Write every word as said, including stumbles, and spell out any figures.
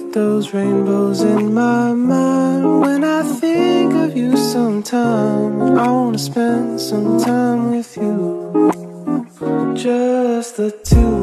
get those rainbows in my mind. When I think of you sometime, I wanna spend some time with you, just the two